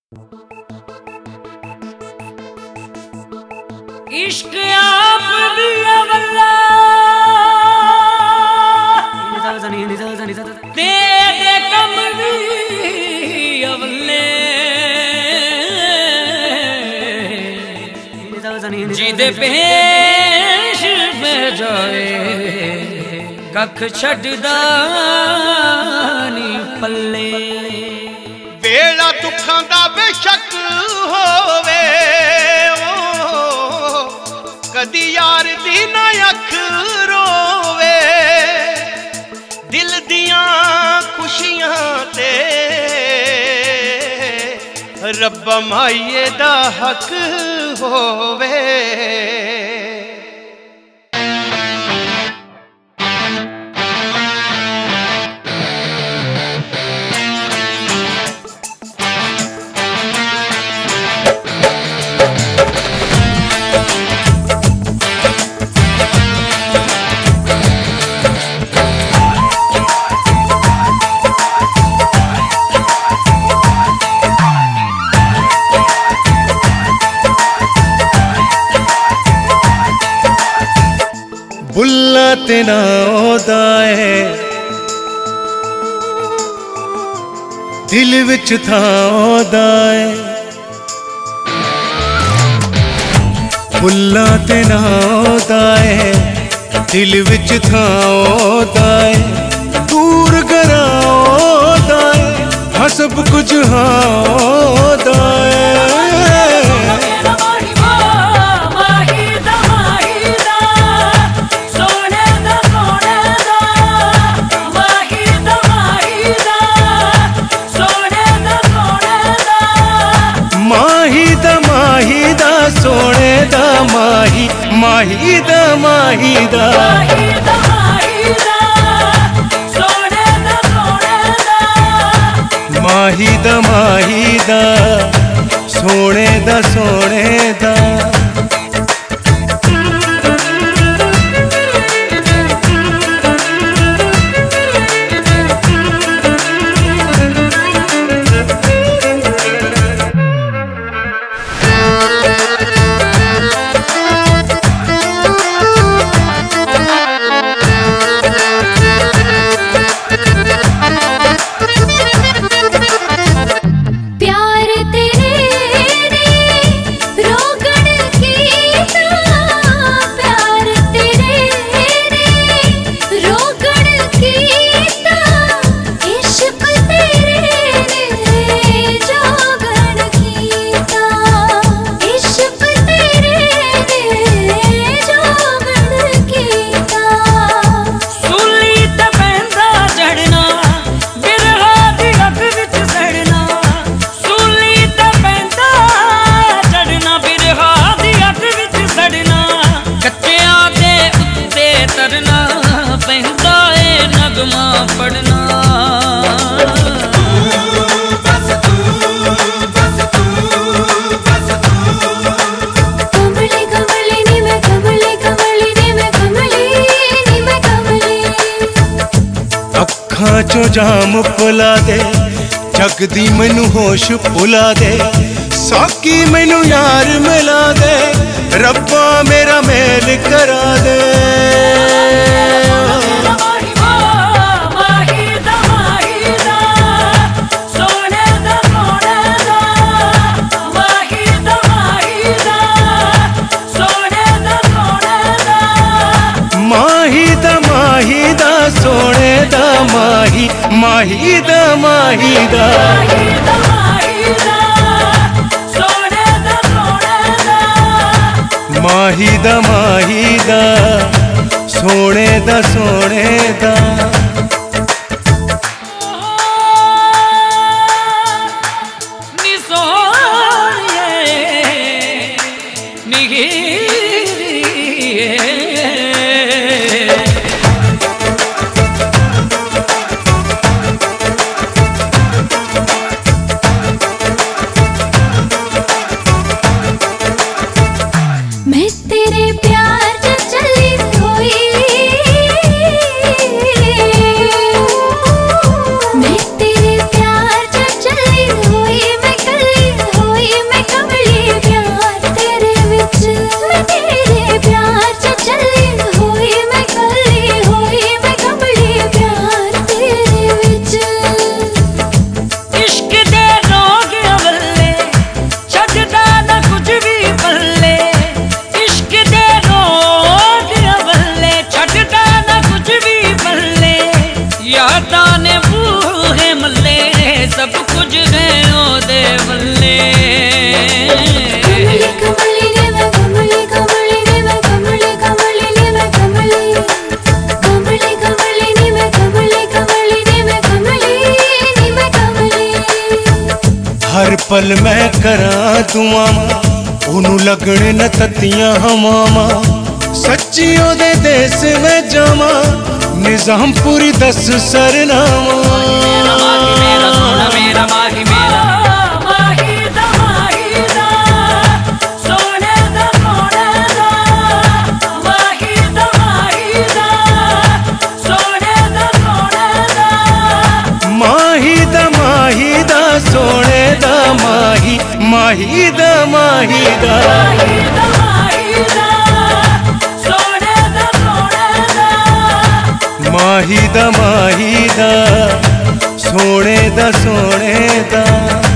इश्क आप दिया वल्ला तेरे कमली अवले जिदे पेश में जाए कख छड्डदा नी पल्ले बेड़ा दुखां दा बेशक होवे कदी यार दी ना अख रोवे दिल दियां खुशियां ते रब्बा माईए दा हक होवे। बुल्ला तेना ओदा है दिल विच था ओदा है बुल्ला तेना ओदा है दिल विच था ओदा है दूर करा ओदा है हाँ सब कुछ हाँ ओदा है। सोने दा माही माही दा माही दा माही दा माही दा सोने दा सोने दा अखां चो जाम पुला दे जगदी मैनू होश भुला दे साकी मैनू यार मिला दे रब्बा मेरा मेल करा दे। सोने दा माही माही दा माही दा माही दा माही दा सोने दा सोने दा तेरे प्यार च चली कोई पल मैं करा दुआवां ओनू लगने न तत्तियां हवावां सच्ची ओदे देस में जावां निजामपुरी दस सरनामा सोने दा माही दा सोने दा